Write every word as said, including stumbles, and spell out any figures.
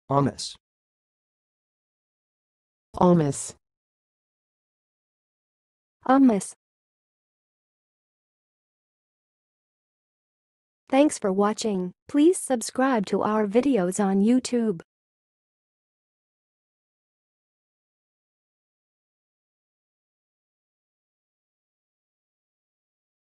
awmous, awmous, awmous. Thanks for watching. Please subscribe to our videos on YouTube.